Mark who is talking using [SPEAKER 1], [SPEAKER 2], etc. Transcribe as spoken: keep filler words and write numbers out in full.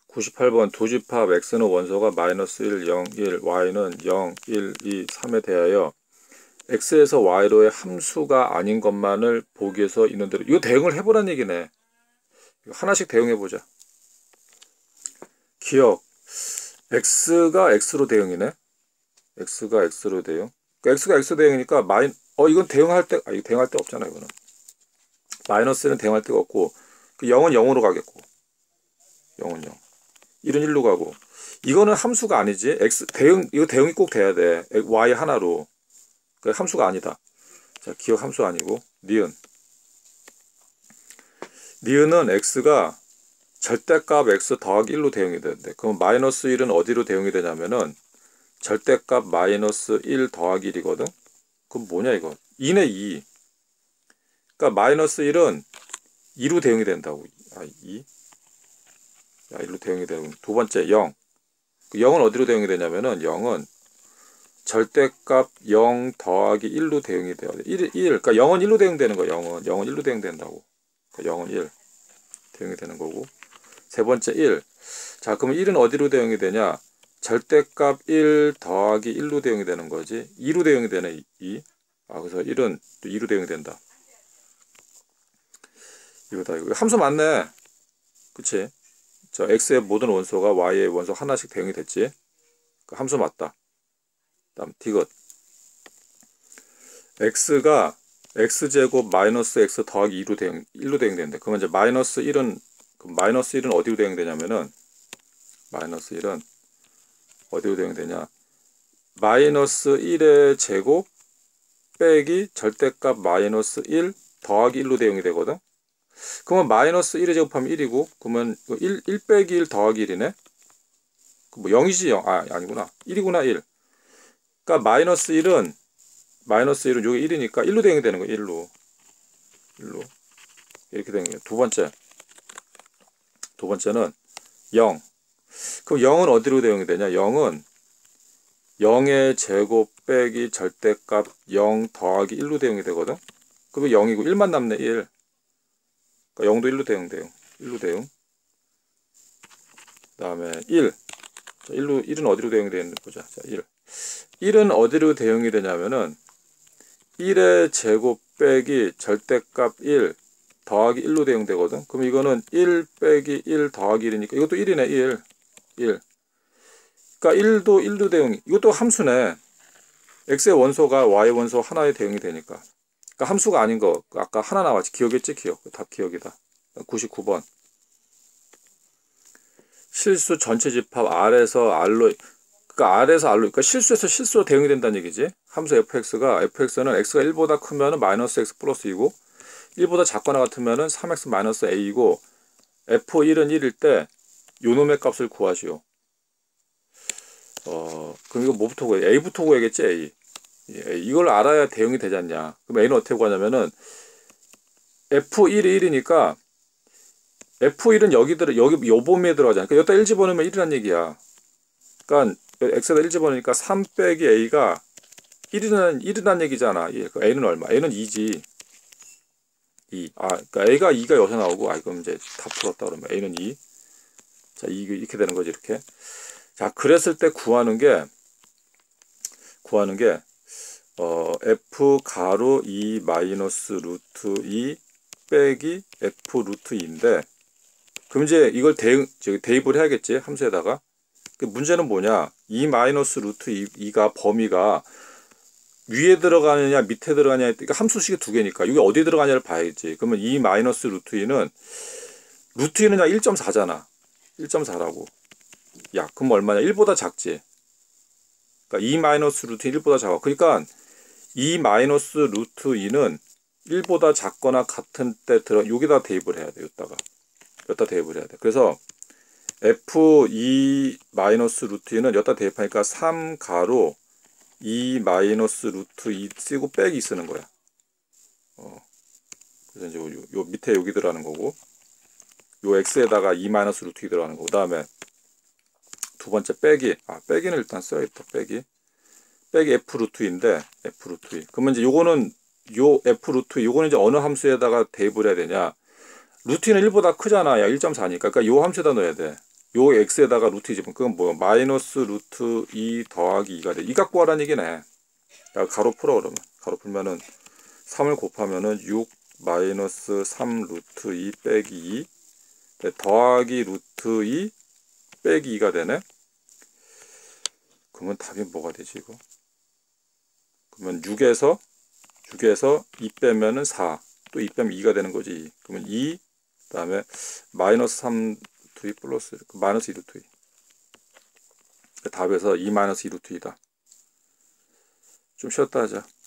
[SPEAKER 1] 구십팔 번 도집합 x는 원소가 마이너스 일, 영, 일, y는 영, 일, 이, 삼에 대하여 x에서 y로의 함수가 아닌 것만을 보기 위해서 있는 대로. 이거 대응을 해보란 얘기네. 하나씩 대응해보자. 기억. x가 x로 대응이네. x가 x로 대응. 그러니까 x가 x 대응이니까 마이 어 이건 대응할 때 아 이거 대응할 데 없잖아. 이거는 마이너스는 대응할 데가 없고 그 영은 영으로 가겠고 영은 영, 일은 일로 가고. 이거는 함수가 아니지. x 대응 이거 대응이 꼭 돼야 돼. y 하나로. 그 함수가 아니다. 자, 기억 함수 아니고 니은. 니은은 x가 절대값 x 더하기 일로 대응이 되는데, 그럼 마이너스 일은 어디로 대응이 되냐면은 절대값 마이너스 일 더하기 일이거든. 그럼 뭐냐 이거? 이네 이. 그러니까 마이너스 일은 이로 대응이 된다고. 아, 이. 야, 일로 대응이 되는. 두 번째 영. 영은 어디로 대응이 되냐면은 영은 절대값 영 더하기 일로 대응이 돼야 돼. 일, 일. 그러니까 영은 일로 대응되는 거야. 영은. 영은 일로 대응된다고. 그러니까 영은 일. 대응이 되는 거고. 세 번째 일. 자, 그럼 일은 어디로 대응이 되냐? 절대값 일 더하기 일로 대응이 되는 거지. 이로 대응이 되네. 이. 아, 그래서 일은 또 이로 대응이 된다. 이거다. 이거 함수 맞네. 그치? 자, x의 모든 원소가 y의 원소 하나씩 대응이 됐지. 그 함수 맞다. 다음 디귿. x가 x제곱 마이너스 x 더하기 이로 대응, 일로 대응되는데, 그러면 이제 마이너스 일은, 그럼 마이너스 일은 어디로 대응되냐면은, 마이너스 일은 어디로 대응되냐? 마이너스 일의 제곱 빼기 절대값 마이너스 일 더하기 일로 대응이 되거든? 그러면 마이너스 일의 제곱하면 일이고, 그러면 일, 일 빼기 일 더하기 일이네? 뭐 영이지, 영. 아, 아니구나. 일이구나, 일. 그러니까 마이너스 일은, 마이너스 일은 요게 일이니까 일로 대응이 되는 거야, 일로. 일로. 이렇게 되는 거야. 두 번째. 두 번째는 영. 그럼 영은 어디로 대응이 되냐? 영은 영의 제곱 빼기 절대값 영 더하기 일로 대응이 되거든? 그러면 영이고 일만 남네, 일. 그러니까 영도 일로 대응돼요. 일로 대응. 그 다음에 일. 자, 일로, 일은 어디로 대응이 되는지 보자. 자, 일. 일은 어디로 대응이 되냐면은 일의 제곱 빼기 절대값 일 더하기 일로 대응되거든. 그럼 이거는 일 빼기 일 더하기 일이니까 이것도 일이네. 일. 일. 그러니까 일도 일로 대응이. 이것도 함수네. x의 원소가 y의 원소 하나에 대응이 되니까. 그러니까 함수가 아닌 거 아까 하나 나왔지. 기억했지? 기억. 답 기억이다. 구십구 번. 실수 전체 집합 R에서 R로, 그러니까 R에서 R로, 그러니까 실수에서 실수로 대응이 된다는 얘기지. 함수 fx가, fx는 x가 일보다 크면은 마이너스 x 플러스 이고, 일보다 작거나 같으면은 삼 엑스 마이너스 a이고, 에프 일은 일일 때 요놈의 값을 구하시오. 어, 그럼 이거 뭐부터 구해? a부터 구해야겠지, a. a. 이걸 알아야 대응이 되지 않냐. 그럼 a는 어떻게 구하냐면은, 에프 일이 일이니까, 에프 일은 여기 들어, 여기 요 범위에 들어가잖아. 그러니까 여기다 일 집어넣으면 일이란 얘기야. 그러니까 x에다 일 집어넣으니까 삼 빼기 a가 일이라는, 일이란 얘기잖아. 예. a는 얼마? a는 이지. 이. 아, 그러니까 a가 이가 여기서 나오고, 아, 그럼 이제 다 풀었다 그러면 a는 이. 자, 이, 이렇게 되는 거지, 이렇게. 자, 그랬을 때 구하는 게, 구하는 게, 어, f 가로 이 마이너스 루트 이 빼기 f 루트 이인데, 그럼 이제 이걸 대응, 저기 대입을 해야겠지, 함수에다가. 그 문제는 뭐냐? 이 마이너스 루트 이가 범위가 위에 들어가느냐, 밑에 들어가느냐, 그러니까 함수식이 두 개니까, 이게 어디 들어가냐를 봐야겠지. 그러면 이 마이너스 루트 이는, 루트 이는 일 점 사잖아. 일 점 사라고. 야, 그럼 얼마냐? 일보다 작지. 그러니까 이 마이너스 루트 일보다 작아. 그러니까 이 마이너스 루트 이는 일보다 작거나 같은 때 들어, 여기다 대입을 해야 돼, 여기다가. 여기다 대입을 해야 돼. 그래서 에프 이 마이너스 루트 이는 여기다 대입하니까 삼 가로 이 마이너스 루트 이 쓰고 빼기 쓰는 거야. 어. 그래서 이제 요, 요 밑에 여기 들어가는 거고, 요 x에다가 이 마이너스 루트 이 들어가는 거고, 그 다음에 두 번째 빼기. 아, 빼기는 일단 써야겠다. 빼기. 빼기 f 루트 이인데, f 루트 이. 그러면 이제 요거는, 요 f 루트 이, 요거는 이제 어느 함수에다가 대입을 해야 되냐. 루트 이는 일보다 크잖아. 야, 일 점 사니까. 그러니까 요 함수에다 넣어야 돼. 요 x에다가 루트 이 집으면 그건 뭐야? 마이너스 루트 이 더하기 이가 돼. 이 값 구하라는 얘기네. 야, 가로 풀어 그러면. 가로 풀면은 삼을 곱하면은 육 마이너스 삼 루트 이 빼기 이 네, 더하기 루트 이 빼기 이가 되네. 그러면 답이 뭐가 되지 이거? 그러면 육에서 육에서 이 빼면은 사. 또 이 빼면 이가 되는 거지. 그러면 이 그다음에 마이너스 삼 루트 이 플러스 마이너스 이 루트 이. 답에서 이 마이너스 이 루트 이다. 좀 쉬었다 하자.